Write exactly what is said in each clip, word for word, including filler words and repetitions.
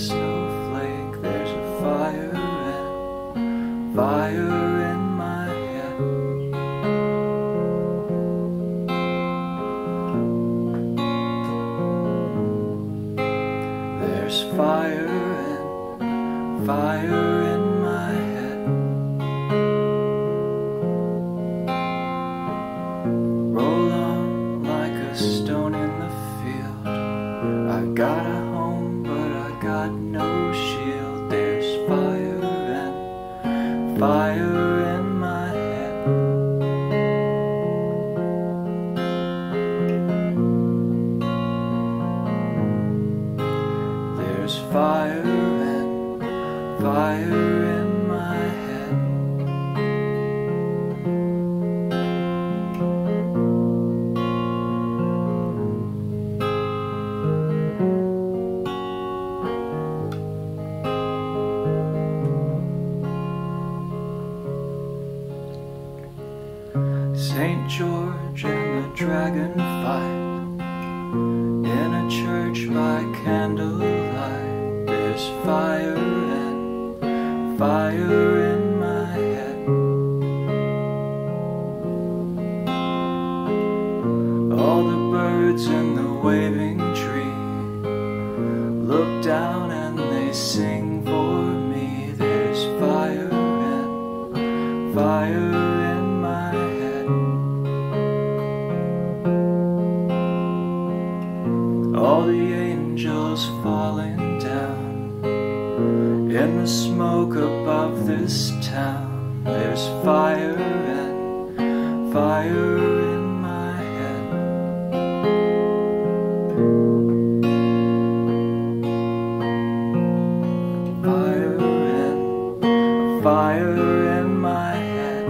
snowflake. There's a fire and fire in my head. There's fire and fire in my head. Roll on like a stone in the field. I got a home, but I got no shield. There's fire and fire in my head. There's fire and fire in my head. Saint George and the dragon fight in a church by candlelight. There's fire and fire in my head. All the birds in the waving tree look down and they sing for me. There's fire and fire in my head. All the angels falling down in the smoke above this town. There's fire and fire in my head. Fire and fire in my head.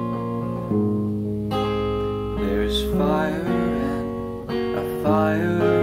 There's fire and a fire